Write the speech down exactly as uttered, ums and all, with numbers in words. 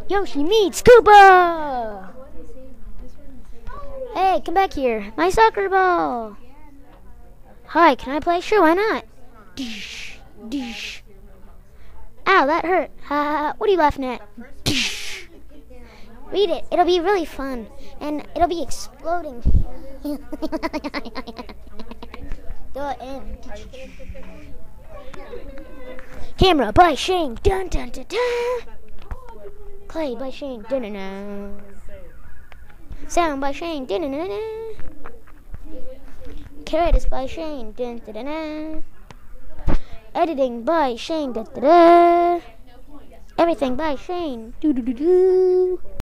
Yoshi meets Koopa! Hey, come back here. My soccer ball! Hi, can I play? Sure, why not? Dish, dish. Ow, that hurt. Ha ha ha. What are you laughing at? Dish. Read it. It'll be really fun. And it'll be exploding. The end. Camera by Shane. Dun dun dun dun. Clay by Shane. Dun dun dun. Sound by Shane. Dun dun dun dun. Carrot is by Shane. Dun dun dun dun. Editing by Shane. Dun dun dun. Everything by Shane. Do do do do.